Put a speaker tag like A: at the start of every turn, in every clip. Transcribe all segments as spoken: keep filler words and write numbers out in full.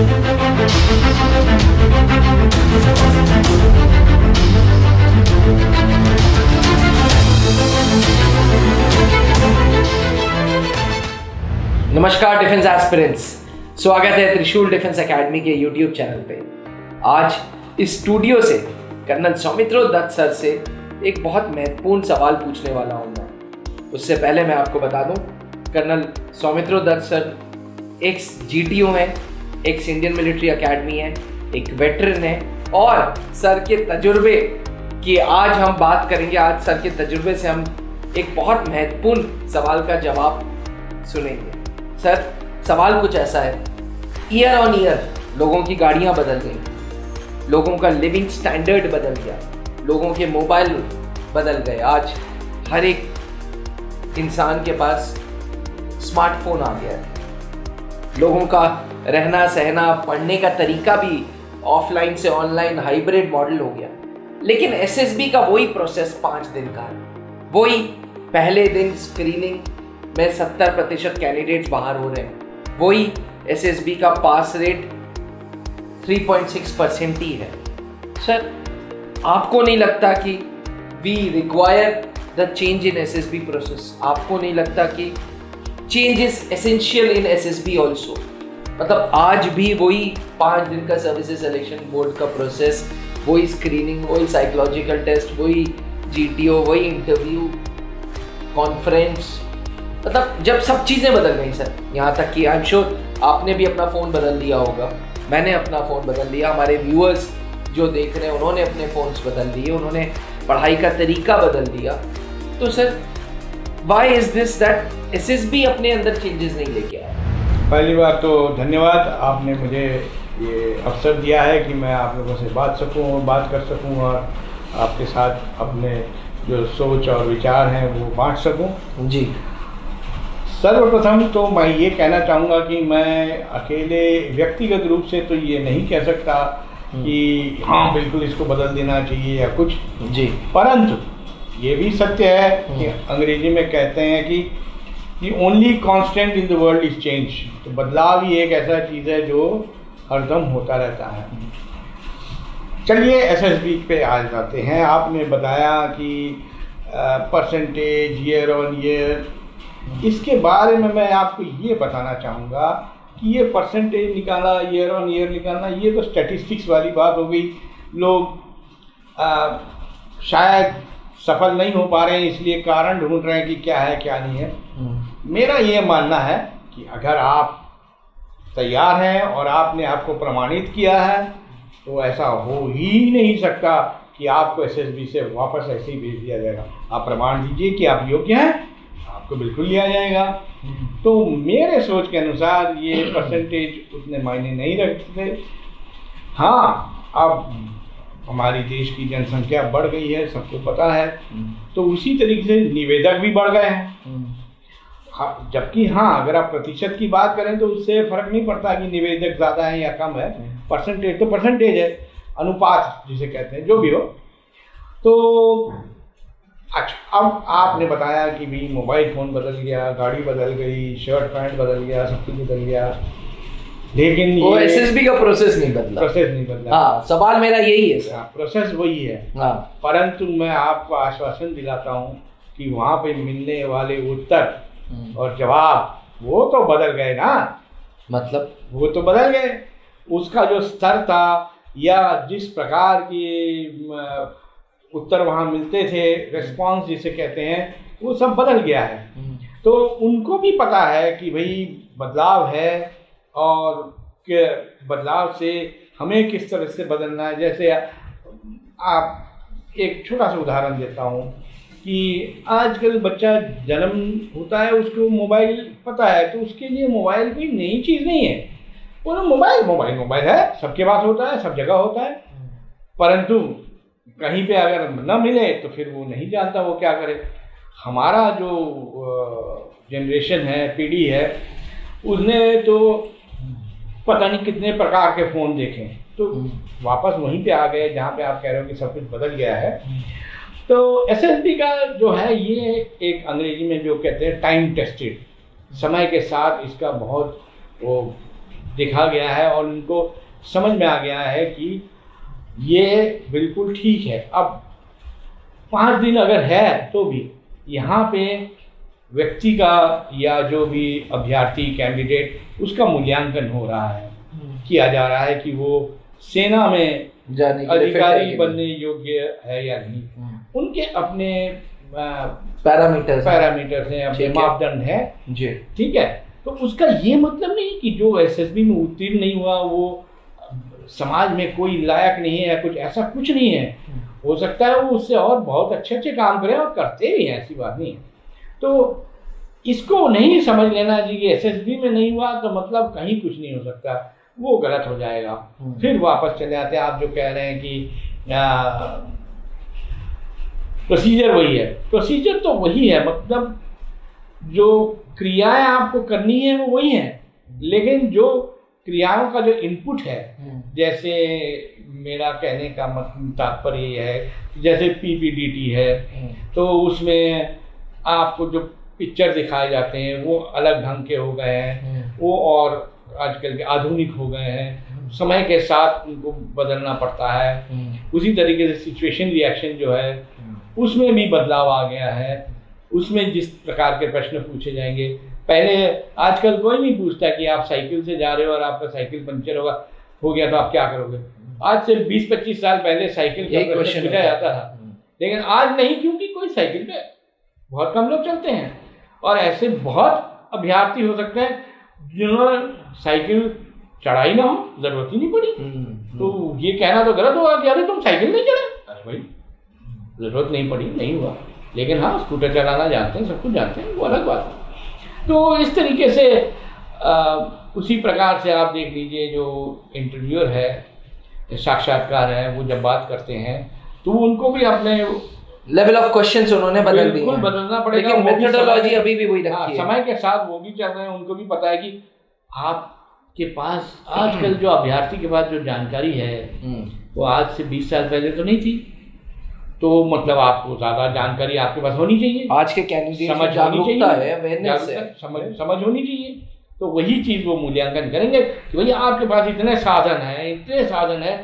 A: नमस्कार defence aspirants, स्वागत है त्रिशूल डिफेंस एकेडमी के यूट्यूब चैनल पे। आज इस स्टूडियो से कर्नल सौमित्रो दत्त सर से एक बहुत महत्वपूर्ण सवाल पूछने वाला हूँ मैं। उससे पहले मैं आपको बता दूँ, colonel Soumitro Dutt sir ex GTO हैं, एक्स इंडियन मिलिट्री एकेडमी है, एक वेटरन है और सर के तजुर्बे की आज हम बात करेंगे। आज सर के तजुर्बे से हम एक बहुत महत्वपूर्ण सवाल का जवाब सुनेंगे। सर, सवाल कुछ ऐसा है, ईयर ऑन ईयर लोगों की गाड़ियां बदल गई, लोगों का लिविंग स्टैंडर्ड बदल गया, लोगों के मोबाइल बदल गए। आज हर एक इंसान के पास स्मार्टफोन आ गया है। लोगों का रहना सहना, पढ़ने का तरीका भी ऑफलाइन से ऑनलाइन हाइब्रिड मॉडल हो गया। लेकिन एसएसबी का वही प्रोसेस पाँच दिन का है। वही पहले दिन स्क्रीनिंग में सत्तर प्रतिशत कैंडिडेट्स बाहर हो रहे हैं। वही एसएसबी का पास रेट तीन पॉइंट छह परसेंट ही है। सर, आपको नहीं लगता कि we require the change in SSB process? आपको नहीं लगता कि change is essential in SSB also? मतलब आज भी वही पाँच दिन का सर्विसेज सिलेक्शन बोर्ड का प्रोसेस, वही स्क्रीनिंग, वही साइकोलॉजिकल टेस्ट, वही जीटीओ, वही इंटरव्यू, कॉन्फ्रेंस, मतलब जब सब चीज़ें बदल गई सर, यहाँ तक कि आई एम श्योर आपने भी अपना फ़ोन बदल लिया होगा, मैंने अपना फ़ोन बदल लिया, हमारे व्यूअर्स जो देख रहे हैं उन्होंने अपने फ़ोन्स बदल लिए, उन्होंने पढ़ाई का तरीका बदल दिया। तो sir, why is this that SSB अपने अंदर चेंजेस नहीं लेके आया?
B: पहली बात तो धन्यवाद, आपने मुझे ये अवसर दिया है कि मैं आप लोगों से बात सकूं बात कर सकूं और आपके साथ अपने जो सोच और विचार हैं वो बांट सकूं।
A: जी,
B: सर्वप्रथम तो मैं ये कहना चाहूँगा कि मैं अकेले व्यक्तिगत रूप से तो ये नहीं कह सकता कि हाँ बिल्कुल इसको बदल देना चाहिए या कुछ
A: जी, परंतु
B: ये भी सत्य है कि अंग्रेजी में कहते हैं कि कि only constant in the world is change. तो बदलाव ही एक ऐसा चीज़ है जो हरदम होता रहता है। चलिए एसएसबी पे आ जाते हैं। आपने बताया कि परसेंटेज ईयर ऑन ईयर, इसके बारे में मैं आपको ये बताना चाहूँगा कि ये परसेंटेज निकाला, ईयर ऑन ईयर निकालना, ये तो स्टैटिस्टिक्स वाली बात हो गई। लोग आ, शायद सफल नहीं हो पा रहे हैं, इसलिए कारण ढूंढ रहे हैं कि क्या है क्या नहीं है। मेरा ये मानना है कि अगर आप तैयार हैं और आपने आपको प्रमाणित किया है तो ऐसा हो ही नहीं सकता कि आपको एसएसबी से वापस ऐसे ही भेज दिया जाएगा। आप प्रमाण दीजिए कि आप योग्य हैं, आपको बिल्कुल लिया जाएगा। तो मेरे सोच के अनुसार ये परसेंटेज उतने मायने नहीं रखते। हाँ, अब हमारी देश की जनसंख्या बढ़ गई है, सबको पता है, तो उसी तरीके से निवेदक भी बढ़ गए हैं। हाँ, जबकि हाँ, अगर आप प्रतिशत की बात करें तो उससे फर्क नहीं पड़ता कि निवेदक ज़्यादा है या कम है। परसेंटेज तो परसेंटेज है, अनुपात जिसे कहते हैं, जो भी हो। तो अच्छा, अब आपने बताया कि भी मोबाइल फ़ोन बदल गया, गाड़ी बदल गई, शर्ट पैंट बदल गया, सब कुछ बदल गया, लेकिन
A: वो एसएसबी का प्रोसेस नहीं बदला।
B: प्रोसेस नहीं बदला।
A: हाँ, सवाल मेरा यही है सर।
B: प्रोसेस वही है।
A: हाँ,
B: परंतु मैं आपको आश्वासन दिलाता हूँ कि वहाँ पे मिलने वाले उत्तर और जवाब वो तो बदल गए ना।
A: मतलब वो
B: तो बदल गए, उसका जो स्तर था या जिस प्रकार की उत्तर वहाँ मिलते थे, रिस्पांस जिसे कहते हैं, वो सब बदल गया है। तो उनको भी पता है कि भाई बदलाव है और के बदलाव से हमें किस तरह से बदलना है। जैसे आप एक छोटा सा उदाहरण देता हूँ कि आजकल बच्चा जन्म होता है, उसको मोबाइल पता है, तो उसके लिए मोबाइल कोई नई चीज़ नहीं है। वो ना मोबाइल मोबाइल मोबाइल है, सबके पास होता है, सब जगह होता है। परंतु कहीं पे अगर न मिले तो फिर वो नहीं जानता वो क्या करे। हमारा जो जनरेशन है, पीढ़ी है, उसने तो पता नहीं कितने प्रकार के फ़ोन देखे, तो वापस वहीं पे आ गए जहाँ पे आप कह रहे हो कि सब कुछ बदल गया है। तो एसएसबी का जो है ये एक अंग्रेजी में जो कहते हैं टाइम टेस्टेड, समय के साथ इसका बहुत वो देखा गया है और उनको समझ में आ गया है कि ये बिल्कुल ठीक है। अब पाँच दिन अगर है तो भी यहाँ पे व्यक्ति का या जो भी अभ्यर्थी कैंडिडेट उसका मूल्यांकन हो रहा है, किया जा रहा है कि वो सेना में
A: जाने
B: अधिकारी बनने योग्य है या नहीं। उनके अपने
A: पैरामीटर्स
B: पैरामीटर्स हैं, अपने मापदंड है जी, ठीक है। तो उसका ये मतलब नहीं कि जो एसएसबी में उत्तीर्ण नहीं हुआ वो समाज में कोई लायक नहीं है, कुछ ऐसा कुछ नहीं है। हो सकता है वो उससे और बहुत अच्छे अच्छे काम करें और करते भी हैं, ऐसी बात नहीं है। तो इसको नहीं समझ लेना जी कि एसएसबी में नहीं हुआ तो मतलब कहीं कुछ नहीं हो सकता, वो गलत हो जाएगा। फिर वापस चले आते हैं, आप जो कह रहे हैं कि प्रोसीजर वही है, प्रोसीजर तो वही है, मतलब जो क्रियाएं आपको करनी है वो वही है, लेकिन जो क्रियाओं का जो इनपुट है, जैसे मेरा कहने का मतलब तात्पर्य ये है, जैसे पीपीडीटी है तो उसमें आपको जो पिक्चर दिखाए जाते हैं वो अलग ढंग के हो गए हैं, वो और आजकल के आधुनिक हो गए हैं, समय के साथ उनको बदलना पड़ता है। उसी तरीके से सिचुएशन रिएक्शन जो है उसमें भी बदलाव आ गया है, उसमें जिस प्रकार के प्रश्न पूछे जाएंगे, पहले आजकल कोई नहीं पूछता कि आप साइकिल से जा रहे हो और आपका साइकिल पंचर होगा हो गया तो आप क्या करोगे। आज से बीस पच्चीस साल पहले साइकिल का प्रश्न पूछा जाता था, लेकिन आज नहीं, क्योंकि कोई साइकिल पे बहुत कम लोग चलते हैं और ऐसे बहुत अभ्यर्थी हो सकते हैं जिन्होंने साइकिल चढ़ाई ना हो, जरूरत ही नहीं पड़ी। तो ये कहना तो गलत होगा कि अरे तुम साइकिल नहीं चढ़े, अरे भाई जरूरत नहीं पड़ी, नहीं हुआ। लेकिन हाँ, स्कूटर चलाना जानते हैं, सब कुछ जानते हैं, वो अलग बात है। तो इस तरीके से आ, उसी प्रकार से आप देख लीजिए, जो इंटरव्यूअर है, साक्षात्कार है, वो जब बात करते हैं तो उनको भी अपने
A: लेवल ऑफ क्वेश्चंस उन्होंने बदल दिए हैं,
B: बदलना पड़ेगा,
A: लेकिन मेथोडोलॉजी अभी भी वही रखी है।
B: समय के साथ वो भी चल रहे हैं, उनको भी पता है कि आपके पास आजकल जो अभ्यर्थी के पास जो जानकारी है वो आज से बीस साल पहले तो नहीं थी। तो मतलब आपको ज्यादा जानकारी आपके पास होनी चाहिए,
A: आज के कैंडिडेट
B: समझ
A: जागरूकता है, अवेयरनेस है,
B: समझ समझ होनी चाहिए। तो वही चीज वो मूल्यांकन करेंगे कि भैया आपके पास इतने साधन हैं, इतने साधन है,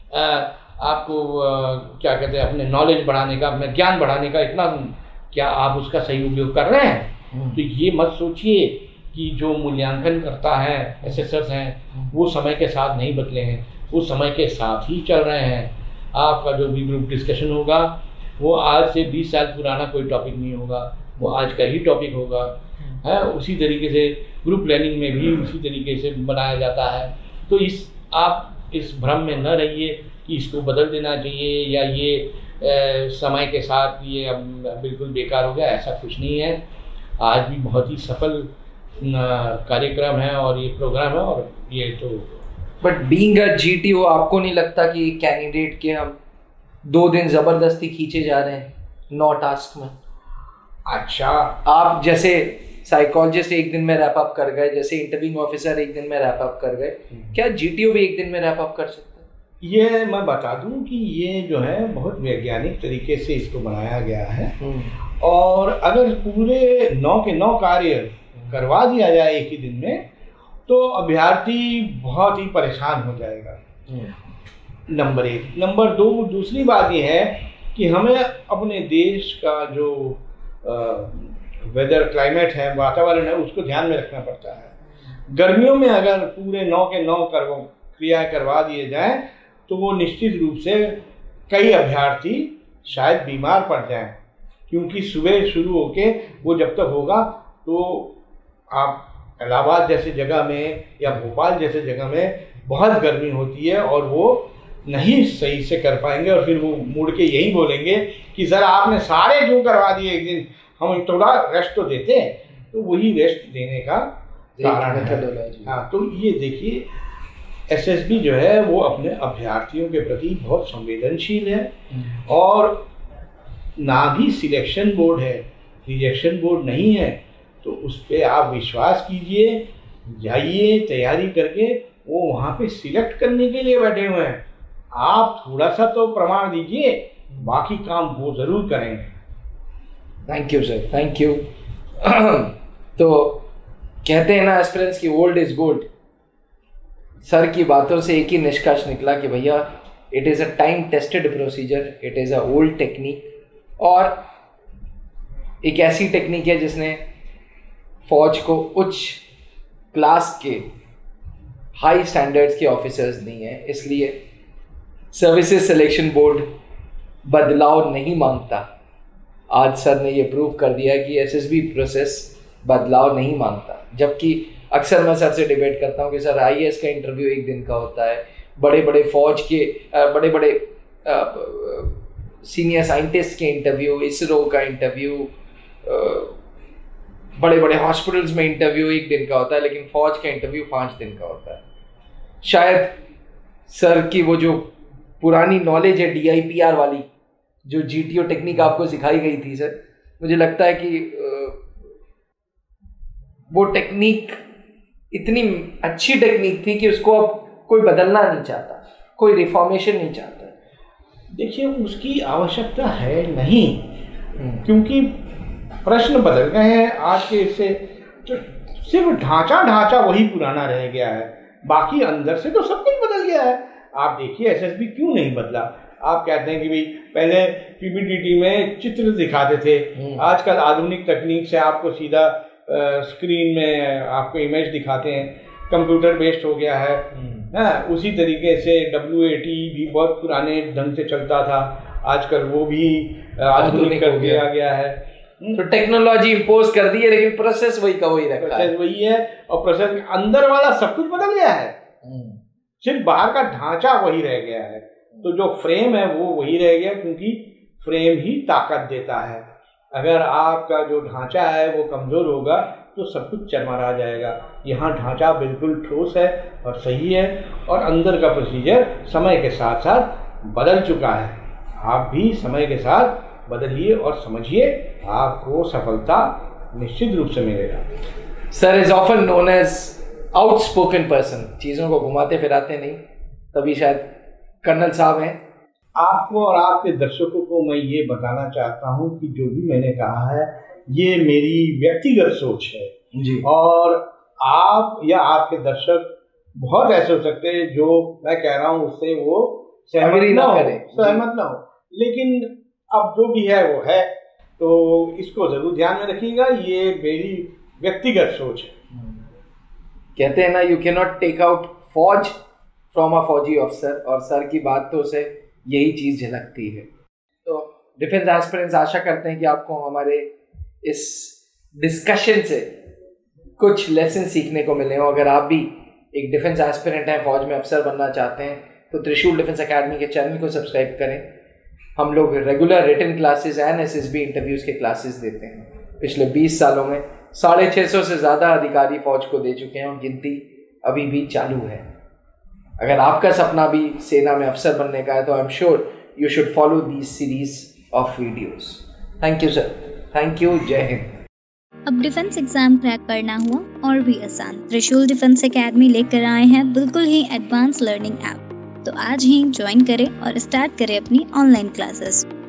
B: आपको आ, क्या कहते हैं, अपने नॉलेज बढ़ाने का, अपने ज्ञान बढ़ाने का, इतना क्या आप उसका सही उपयोग कर रहे हैं। तो ये मत सोचिए कि जो मूल्यांकन करता है, एसेसर्स हैं, वो समय के साथ नहीं बदले हैं, वो समय के साथ ही चल रहे हैं। आपका जो भी ग्रुप डिस्कशन होगा वो आज से बीस साल पुराना कोई टॉपिक नहीं होगा, वो आज का ही टॉपिक होगा, है। उसी तरीके से ग्रुप प्लानिंग में भी उसी तरीके से बनाया जाता है। तो इस आप इस भ्रम में न रहिए कि इसको बदल देना चाहिए या ये ए, समय के साथ ये अब बिल्कुल बेकार हो गया, ऐसा कुछ नहीं है। आज भी बहुत ही सफल कार्यक्रम है और ये प्रोग्राम है, और ये तो
A: बट बीइंग अ जीटीओ आपको नहीं लगता कि कैंडिडेट के हम दो दिन जबरदस्ती खींचे जा रहे हैं नौ टास्क में?
B: अच्छा,
A: आप जैसे साइकोलॉजिस्ट एक दिन में रैप अप कर गए, जैसे इंटरव्यूइंग ऑफिसर एक दिन में रैप अप कर गए, क्या जीटीओ भी एक दिन में रैप अप कर सकता है?
B: ये मैं बता दूं कि ये जो है बहुत वैज्ञानिक तरीके से इसको बनाया गया है, और अगर पूरे नौ के नौ कार्य करवा दिया जाए एक ही दिन में तो अभ्यर्थी बहुत ही परेशान हो जाएगा, नंबर एक। नंबर दो, दूसरी बात ये है कि हमें अपने देश का जो वेदर क्लाइमेट है, वातावरण है, उसको ध्यान में रखना पड़ता है। गर्मियों में अगर पूरे नौ के नौ कर क्रियाएँ करवा दिए जाएं तो वो निश्चित रूप से कई अभ्यर्थी शायद बीमार पड़ जाएं, क्योंकि सुबह शुरू होके वो जब तक होगा तो आप इलाहाबाद जैसे जगह में या भोपाल जैसे जगह में बहुत गर्मी होती है और वो नहीं सही से कर पाएंगे, और फिर वो मुड़ के यही बोलेंगे कि सर आपने सारे जो करवा दिए एक दिन, हम थोड़ा रेस्ट तो देते हैं। तो वही रेस्ट देने का कारण है। हाँ, तो ये देखिए, एसएसबी जो है वो अपने अभ्यर्थियों के प्रति बहुत संवेदनशील है, और ना भी सिलेक्शन बोर्ड है, रिजेक्शन बोर्ड नहीं है। तो उस पर आप विश्वास कीजिए, जाइए तैयारी करके, वो वहाँ पे सिलेक्ट करने के लिए बैठे हुए हैं। आप थोड़ा सा तो प्रमाण दीजिए, बाकी काम वो ज़रूर करेंगे।
A: Thank you sir, thank you. तो कहते हैं ना एस्पिरेंट्स की ओल्ड इज गोल्ड, सर की बातों से एक ही निष्कर्ष निकला कि भैया it is a time tested procedure, it is a old technique और एक ऐसी टेक्निक है जिसने फौज को उच्च क्लास के हाई स्टैंडर्ड्स के ऑफिसर्स नहीं है, इसलिए सर्विसेज सिलेक्शन बोर्ड बदलाव नहीं मांगता। आज सर ने ये प्रूव कर दिया कि एसएसबी प्रोसेस बदलाव नहीं मांगता। जबकि अक्सर मैं सर से डिबेट करता हूँ कि सर आईएएस का इंटरव्यू एक दिन का होता है, बड़े बड़े फौज के बड़े बड़े सीनियर साइंटिस्ट के इंटरव्यू, इसरो का इंटरव्यू, बड़े बड़े हॉस्पिटल्स में इंटरव्यू एक दिन का होता है, लेकिन फौज का इंटरव्यू पाँच दिन का होता है। शायद सर की वो जो पुरानी नॉलेज है डीआईपीआर वाली, जो जीटीओ टेक्निक आपको सिखाई गई थी सर, मुझे लगता है कि वो टेक्निक इतनी अच्छी टेक्निक थी कि उसको अब कोई बदलना नहीं चाहता, कोई रिफॉर्मेशन नहीं चाहता।
B: देखिए उसकी आवश्यकता है नहीं, क्योंकि प्रश्न बदल गए हैं आज के इससे, तो सिर्फ ढांचा ढांचा वही पुराना रह गया है, बाकी अंदर से तो सब कुछ बदल गया है। आप देखिए एसएसबी क्यों नहीं बदला। आप कहते हैं कि भाई पहले पीपीटीटी में चित्र दिखाते थे, आजकल आधुनिक तकनीक से आपको सीधा स्क्रीन में आपको इमेज दिखाते हैं, कंप्यूटर बेस्ड हो गया है। हाँ, उसी तरीके से डब्ल्यू ए टी भी बहुत पुराने ढंग से चलता था, आजकल वो भी आधुनिक कर दिया गया है।
A: तो टेक्नोलॉजी इम्पोज कर दी है, लेकिन प्रोसेस वही का वही रखा है।
B: प्रोसेस वही है और प्रोसेस अंदर वाला सब कुछ बदल गया है, सिर्फ बाहर का ढांचा वही रह गया है। तो जो फ्रेम है वो वही रह गया, क्योंकि फ्रेम ही ताकत देता है। अगर आपका जो ढांचा है वो कमज़ोर होगा तो सब कुछ चरमरा जाएगा। यहाँ ढांचा बिल्कुल ठोस है और सही है, और अंदर का प्रोसीजर समय के साथ साथ बदल चुका है। आप भी समय के साथ बदलिए और समझिए, आपको सफलता निश्चित रूप से मिलेगा।
A: Sir is often known as outspoken person, चीज़ों को घुमाते फिराते नहीं, तभी शायद कर्नल साहब हैं।
B: आपको और आपके दर्शकों को मैं ये बताना चाहता हूँ कि जो भी मैंने कहा है ये मेरी व्यक्तिगत सोच है
A: जी,
B: और आप या आपके दर्शक बहुत ऐसे हो सकते हैं जो मैं कह रहा हूँ उससे वो सहमत ना हो सहमत ना हो लेकिन अब जो भी है वो है, तो इसको जरूर ध्यान में रखिएगा। ये मेरी व्यक्तिगत सोच है।
A: कहते हैं ना, you can not take out फौज फ्रॉम अ फौजी ऑफिसर, और सर की बातों से यही चीज़ झलकती है। तो डिफेंस एस्पिरेंट्स आशा करते हैं कि आपको हमारे इस डिस्कशन से कुछ लेसन सीखने को मिले हो। अगर आप भी एक डिफेंस एस्पिरेंट हैं, फौज में अफसर बनना चाहते हैं, तो त्रिशूल डिफेंस एकेडमी के चैनल को सब्सक्राइब करें। हम लोग regular written classes and SSB interviews के क्लासेस देते हैं। पिछले बीस सालों में साढ़े छः सौ से ज़्यादा अधिकारी फौज को दे चुके हैं और गिनती अभी भी चालू है। अगर आपका सपना भी सेना में अफसर बनने का है तो I am sure you should follow these series of videos. Thank you sir, thank you, जय हिंद।
C: अब डिफेंस एग्जाम क्रैक करना हुआ और भी आसान, त्रिशूल डिफेंस एकेडमी लेकर आए हैं बिल्कुल ही एडवांस लर्निंग ऐप। तो आज ही ज्वाइन करें और स्टार्ट करें अपनी ऑनलाइन क्लासेस।